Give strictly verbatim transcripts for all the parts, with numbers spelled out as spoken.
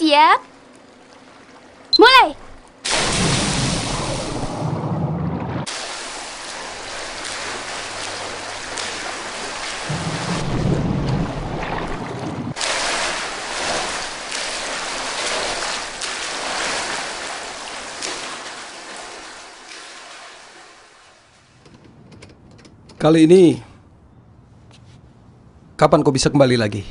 Siap? Mulai! Kali ini, kapan kau bisa kembali lagi?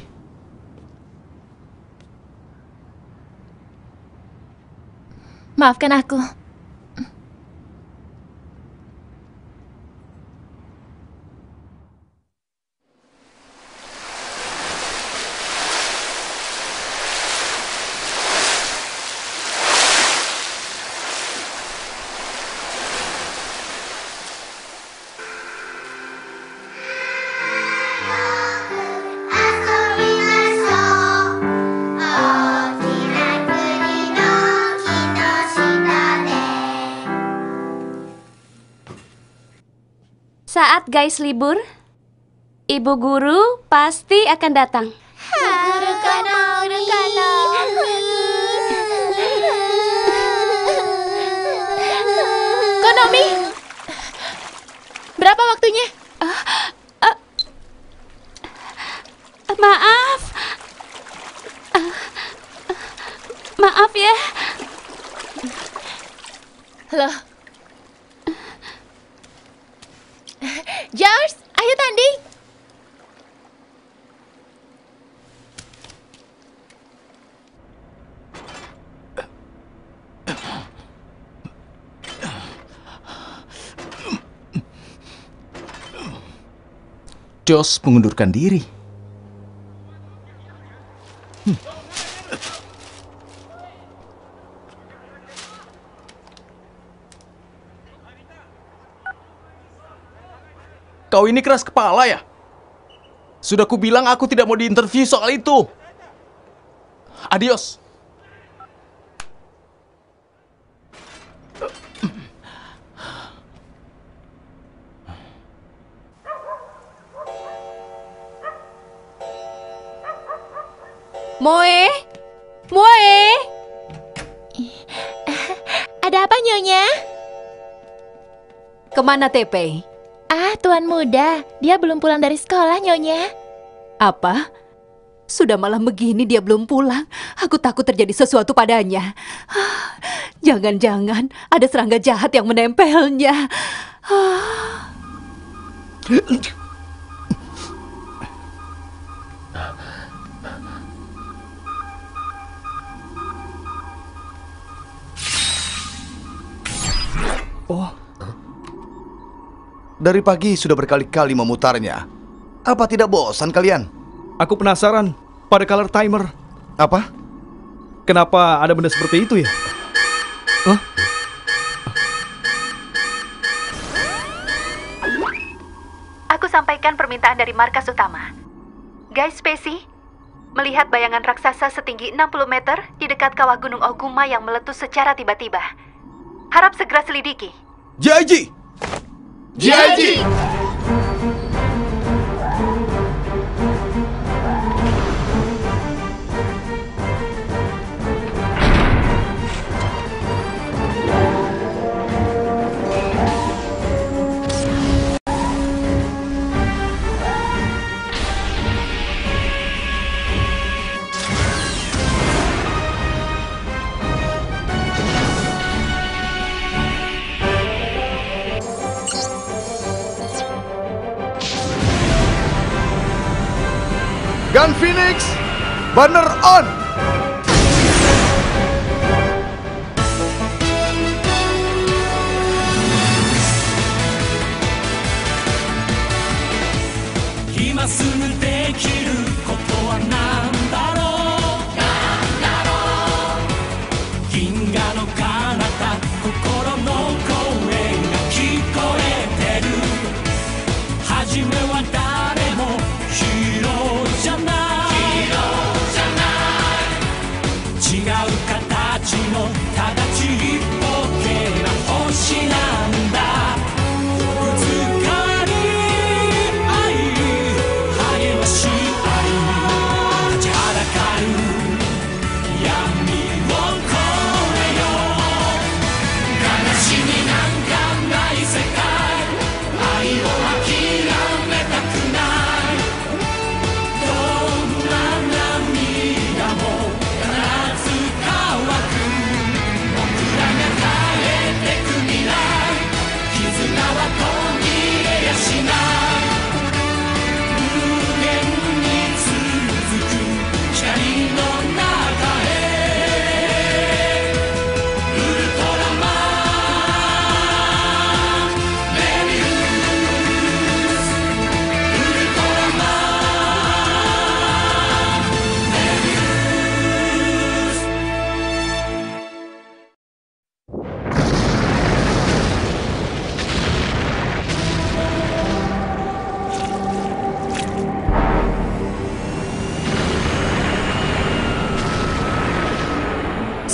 Maafkan aku. Saat guys libur, ibu guru pasti akan datang. Guru Konomi. Guru Konomi. Konomi. Berapa waktunya? Uh, uh, maaf. Uh, uh, maaf ya. Loh. George, ayo tanding. Josh mengundurkan diri. Hmm. Kau ini keras kepala ya? Sudah kubilang aku tidak mau diinterview soal itu. Adios. Moe? Moe? Ada apa, Nyonya? Kemana Tepe? Ah, Tuan Muda. Dia belum pulang dari sekolah, Nyonya. Apa? Sudah malam begini dia belum pulang. Aku takut terjadi sesuatu padanya. Jangan-jangan ada serangga jahat yang menempelnya. Oh. Dari pagi sudah berkali-kali memutarnya. Apa tidak bosan kalian? Aku penasaran pada color timer. Apa? Kenapa ada benda seperti itu ya? Hah? Aku sampaikan permintaan dari markas utama. Guys Spacey, melihat bayangan raksasa setinggi enam puluh meter di dekat kawah Gunung Oguma yang meletus secara tiba-tiba. Harap segera selidiki. J I G! J I G! Gun Phoenix, banner on!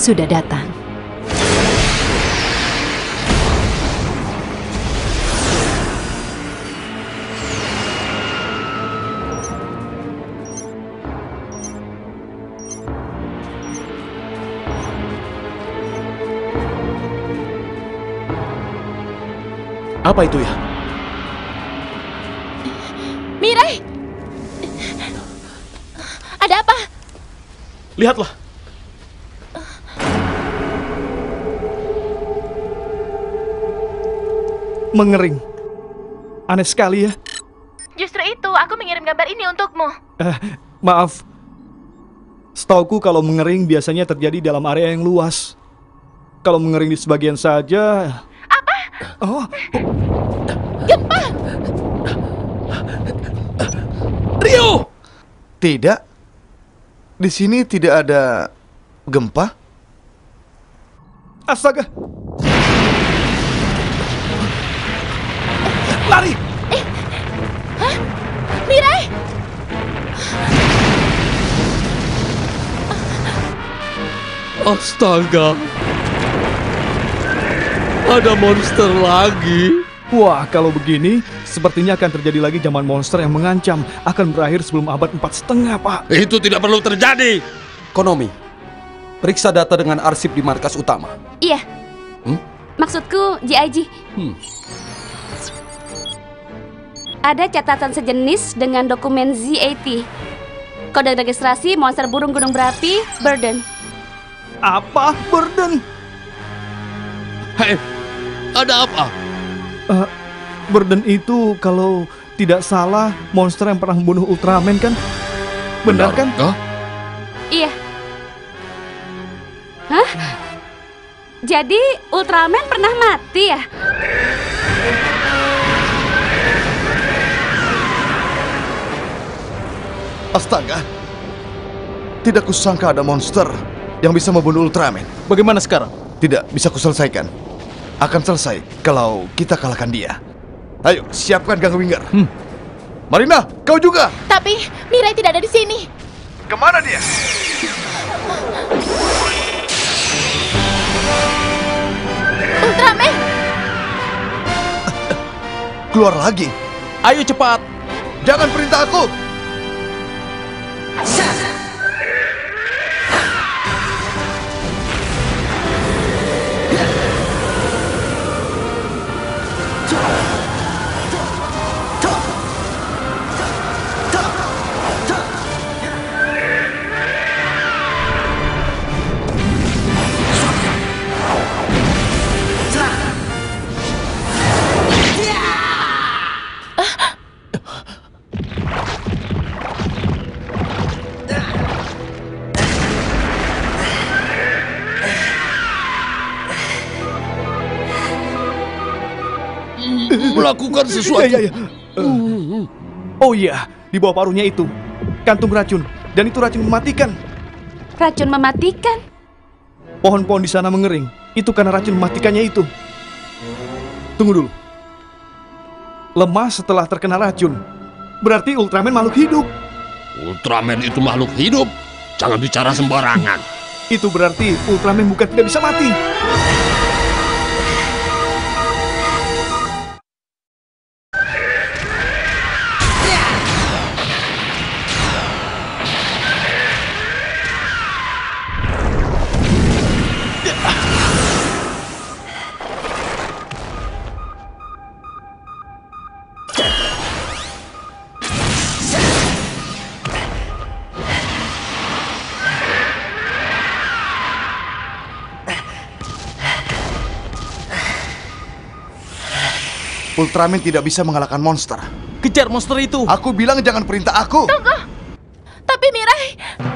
sudah datang. Apa itu ya? Mirai! Ada apa? Lihatlah. Mengering. Aneh sekali ya. Justru itu, aku mengirim gambar ini untukmu. Eh, maaf. Setauku kalau mengering biasanya terjadi dalam area yang luas. Kalau mengering di sebagian saja... Apa? Oh, Gempa! Rio! Tidak. Di sini tidak ada gempa. astaga. Lari! Mirai! Astaga. Ada monster lagi. Wah, kalau begini, sepertinya akan terjadi lagi zaman monster yang mengancam. Akan berakhir sebelum abad empat setengah, Pak. Itu tidak perlu terjadi. Konomi, periksa data dengan arsip di markas utama. Iya. Hmm? Maksudku J I G. Hmm. Ada catatan sejenis dengan dokumen Z delapan puluh. Kode registrasi monster burung gunung berapi, Burden. Apa? Burden? Hei, ada apa? Uh, Burden itu kalau tidak salah monster yang pernah membunuh Ultraman kan? Benar, kan? Hah? Iya. Hah? Jadi Ultraman pernah mati ya? Astaga. Tidak kusangka ada monster yang bisa membunuh Ultraman. Bagaimana sekarang? Tidak bisa kuselesaikan. Akan selesai kalau kita kalahkan dia. Ayo, siapkan Gang Winger. Hmm. Marina, kau juga. Tapi Mirai tidak ada di sini. Kemana dia? Ultraman! Keluar lagi. Ayo cepat. Jangan perintah aku. Melakukan sesuatu. Iya, iya, iya. Uh, oh iya, di bawah paruhnya itu kantung racun, dan itu racun mematikan. Racun mematikan? Pohon-pohon di sana mengering. Itu karena racun mematikannya itu. Tunggu dulu. Lemah setelah terkena racun. Berarti Ultraman makhluk hidup. Ultraman itu makhluk hidup. Jangan bicara sembarangan. Itu berarti Ultraman bukan tidak bisa mati. Ultraman tidak bisa mengalahkan monster. Kejar monster itu. Aku bilang jangan perintah aku. Tunggu. Tapi Mirai...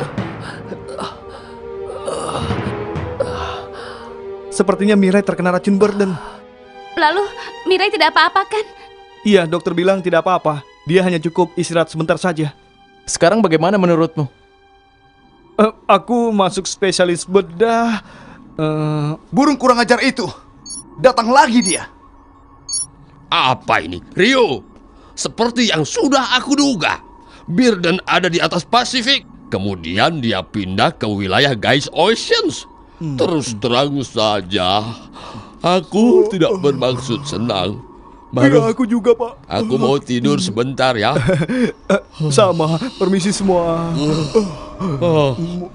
Sepertinya Mirai terkena racun Burden. Lalu Mirai tidak apa-apa kan? Iya, dokter bilang tidak apa-apa. Dia hanya cukup istirahat sebentar saja. Sekarang bagaimana menurutmu? Uh, aku masuk spesialis bedah. Uh, Burung kurang ajar itu. Datang lagi dia. Apa ini? Rio, seperti yang sudah aku duga. Burden ada di atas Pasifik. Kemudian dia pindah ke wilayah Gaish Oceans. Terus terang saja, aku tidak bermaksud senang. Iya, Baru aku juga, Pak. aku mau tidur sebentar ya. Sama, permisi semua. Oh,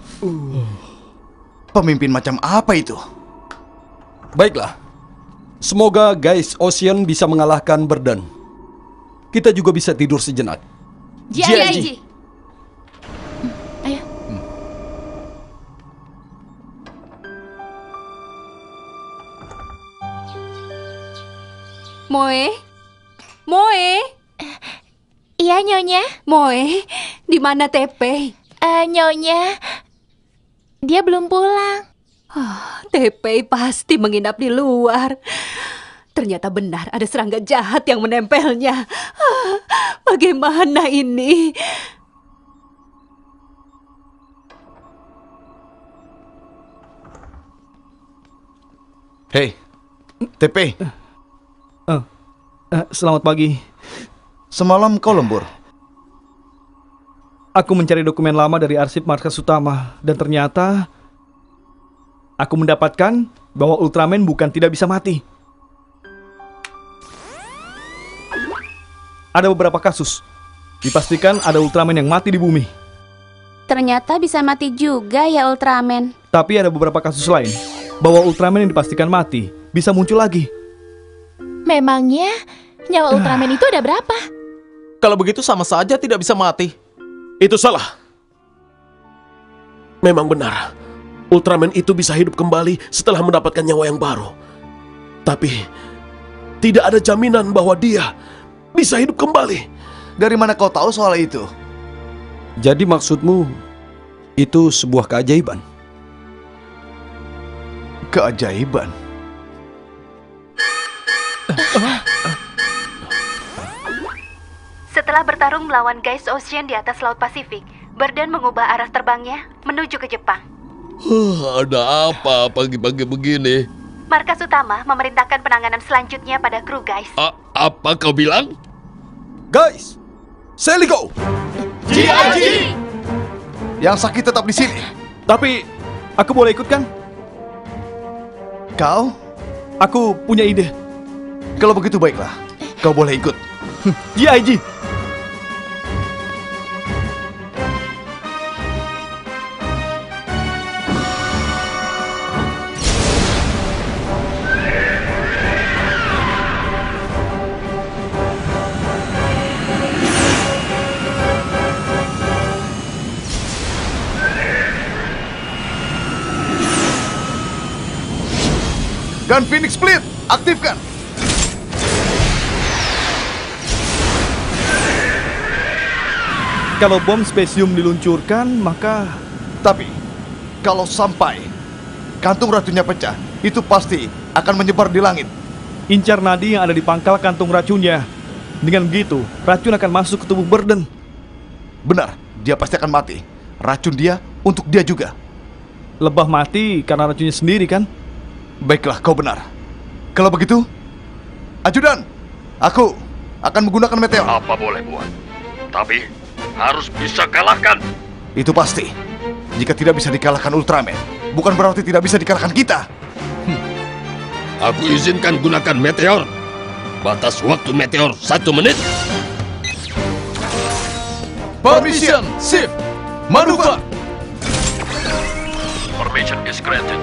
Pemimpin macam apa itu? Baiklah. Semoga Guys Ocean bisa mengalahkan Burden. Kita juga bisa tidur sejenak. G I G. Ayo. Moe? Moe? Iya, Nyonya. Moe, di mana Tepe? Eh, Nyonya, dia belum pulang. Ah, Tepe pasti menginap di luar. Ternyata benar ada serangga jahat yang menempelnya. Ah, bagaimana ini? Hei, T P, Eh, eh, selamat pagi. semalam kau lembur. Aku mencari dokumen lama dari arsip markas utama dan ternyata aku mendapatkan bahwa Ultraman bukan tidak bisa mati. Ada beberapa kasus. Dipastikan ada Ultraman yang mati di bumi. Ternyata bisa mati juga ya Ultraman. Tapi ada beberapa kasus lain bahwa Ultraman yang dipastikan mati bisa muncul lagi. Memangnya nyawa Ultraman itu ada berapa? Kalau begitu sama saja tidak bisa mati. Itu salah. Memang benar. Ultraman itu bisa hidup kembali setelah mendapatkan nyawa yang baru. Tapi tidak ada jaminan bahwa dia bisa hidup kembali. Dari mana kau tahu soal itu? Jadi maksudmu itu sebuah keajaiban? Keajaiban. Setelah bertarung melawan Guys Ocean di atas Laut Pasifik, Burden mengubah arah terbangnya menuju ke Jepang. huh, ada apa pagi-pagi begini? Markas utama memerintahkan penanganan selanjutnya pada kru Guys. A- apa kau bilang? Guys, Seligo! G I G! Yang sakit tetap di sini. Tapi aku boleh ikut kan? Kau? Aku punya ide. Kalau begitu baiklah. Kau boleh ikut. G I G! Gun Phoenix Split, aktifkan. Kalau bom spesium diluncurkan, maka... Tapi, kalau sampai kantung racunnya pecah, itu pasti akan menyebar di langit. Incar nadi yang ada di pangkal kantung racunnya. Dengan begitu, racun akan masuk ke tubuh Burden. Benar, dia pasti akan mati. Racun dia untuk dia juga. Lebah mati karena racunnya sendiri kan? Baiklah, kau benar. Kalau begitu, ajudan, aku akan menggunakan meteor. Apa boleh buat? Tapi harus bisa kalahkan. Itu pasti. Jika tidak bisa dikalahkan Ultraman, bukan berarti tidak bisa dikalahkan kita. Aku izinkan gunakan meteor. Batas waktu meteor satu menit. Permission, shift, maneuver. Permission is granted.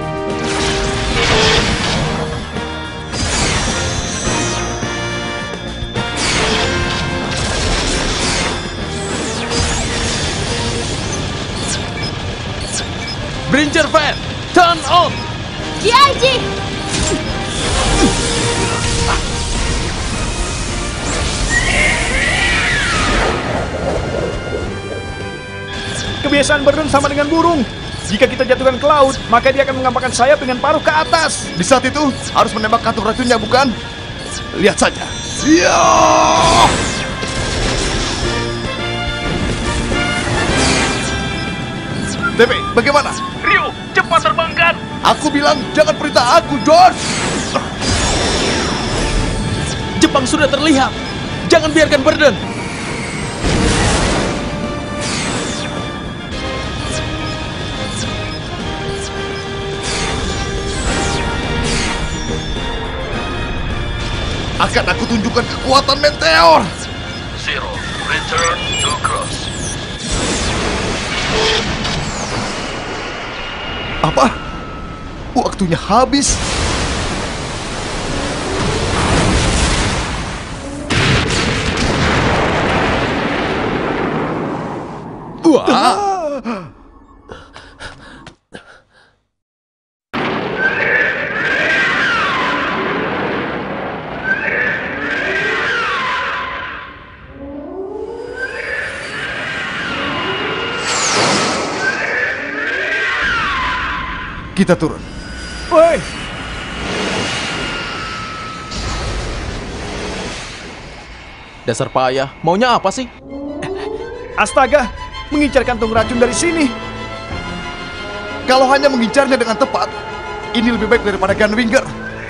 Brincher fan, turn on. G I G! Kebiasaan Burden sama dengan burung. Jika kita jatuhkan ke laut, maka dia akan mengampakkan sayap dengan paruh ke atas. Di saat itu, harus menembak kantung racunnya, bukan? Lihat saja. Ya! T P, bagaimana? Ryu, cepat terbangkan. Aku bilang jangan perintah aku, George. Jepang sudah terlihat. Jangan biarkan Burden. akan aku tunjukkan kekuatan meteor. Zero, return to cross. Apa? Waktunya habis. Wah, Kita turun. Woi, Dasar payah, maunya apa sih? astaga, mengincar kantung racun dari sini. Kalau hanya mengincarnya dengan tepat, ini lebih baik daripada Gunwinger.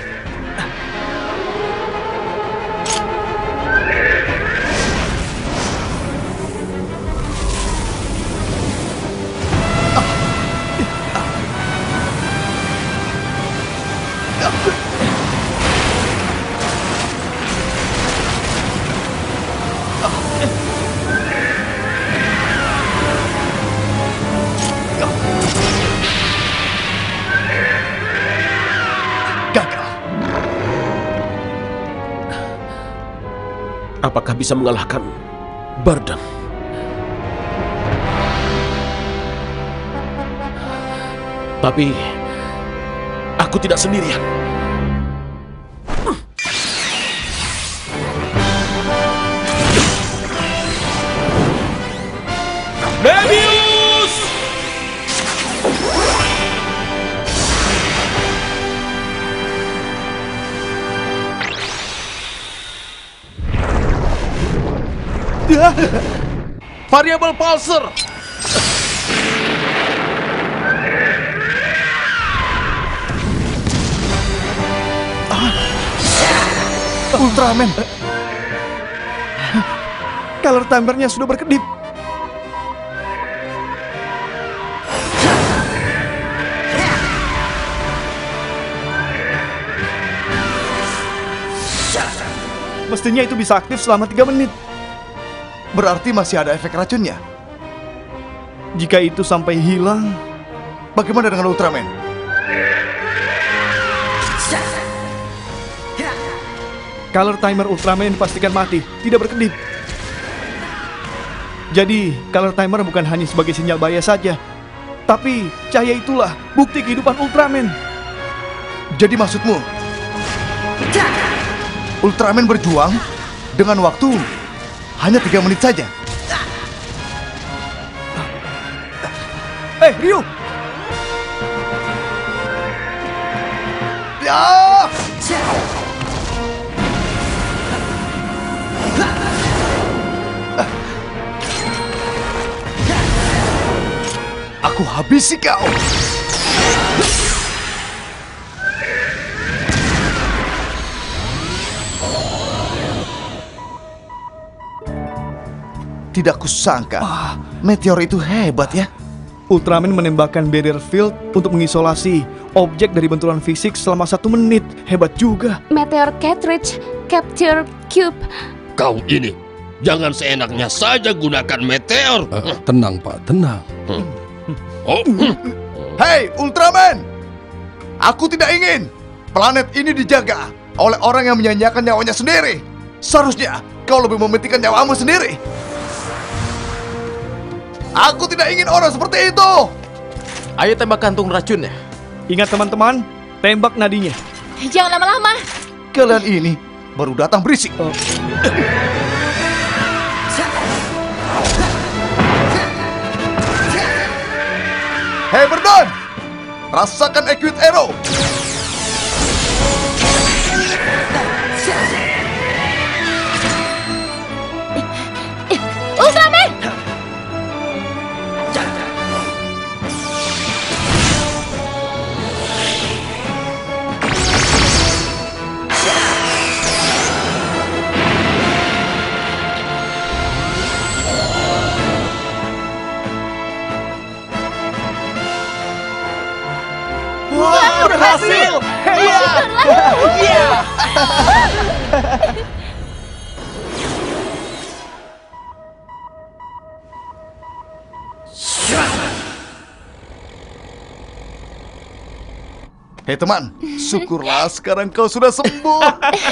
Gagal. Apakah bisa mengalahkan Bardan? Tapi aku tidak sendirian. Mebius! Variable pulsar. Ultraman. Color timernya sudah berkedip. Mestinya itu bisa aktif selama tiga menit. Berarti masih ada efek racunnya. Jika itu sampai hilang, Bagaimana dengan Ultraman? color timer Ultraman dipastikan mati, tidak berkedip. Jadi, color timer bukan hanya sebagai sinyal bahaya saja, tapi cahaya itulah bukti kehidupan Ultraman. Jadi maksudmu, Ultraman berjuang dengan waktu hanya tiga menit saja? Eh, Ryu! Ya! Aku habisi kau! Tidak kusangka, meteor itu hebat ya. Ultraman menembakkan barrier field untuk mengisolasi objek dari benturan fisik selama satu menit. Hebat juga. Meteor cartridge, capture cube. kau ini, jangan seenaknya saja gunakan meteor. Eh, tenang Pak, tenang. Oh, Hei, Ultraman! Aku tidak ingin planet ini dijaga oleh orang yang menyanyiakan nyawanya sendiri. Seharusnya kau lebih mementingkan nyawamu sendiri. Aku tidak ingin orang seperti itu. Ayo tembak kantung racunnya. Ingat teman-teman, tembak nadinya. Jangan lama-lama. Kalian ini baru datang berisik. Oh. Hei Verdon, rasakan Equid Arrow. Ultraman! Wah, berhasil! Hebat! Syukurlah. Iya! Hei teman, syukurlah sekarang kau sudah sembuh.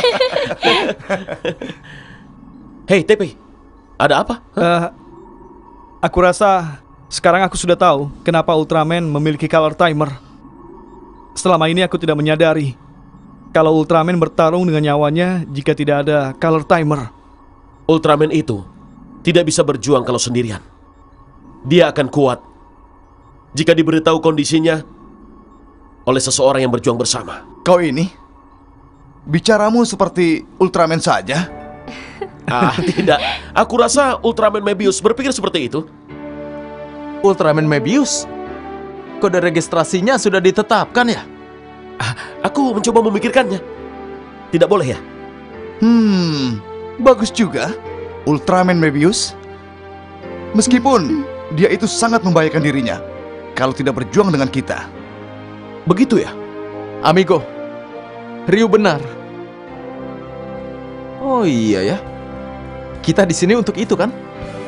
Hei T P, ada apa? Eh, aku rasa sekarang aku sudah tahu kenapa Ultraman memiliki color timer. Selama ini aku tidak menyadari kalau Ultraman bertarung dengan nyawanya jika tidak ada color timer. Ultraman itu tidak bisa berjuang kalau sendirian. Dia akan kuat jika diberitahu kondisinya oleh seseorang yang berjuang bersama. Kau ini, bicaramu seperti Ultraman saja. Ah, tidak. Aku rasa Ultraman Mebius berpikir seperti itu. Ultraman Mebius? Kode registrasinya sudah ditetapkan ya? Ah, aku mencoba memikirkannya. Tidak boleh ya? Hmm, bagus juga. Ultraman Mebius. Meskipun dia itu sangat membahayakan dirinya kalau tidak berjuang dengan kita. Begitu ya? Amigo, Ryu benar. Oh iya ya. Kita di sini untuk itu kan?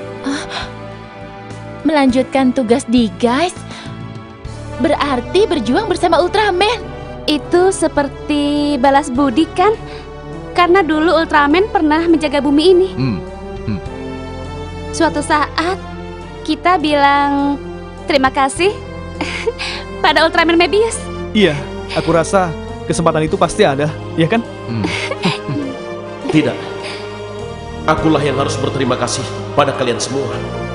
Melanjutkan tugas di guys berarti berjuang bersama Ultraman. Itu seperti balas budi kan? Karena dulu Ultraman pernah menjaga bumi ini. Hmm. Hmm. Suatu saat kita bilang terima kasih pada Ultraman Mebius. Iya, aku rasa kesempatan itu pasti ada, ya kan? Hmm. Tidak. Akulah yang harus berterima kasih pada kalian semua.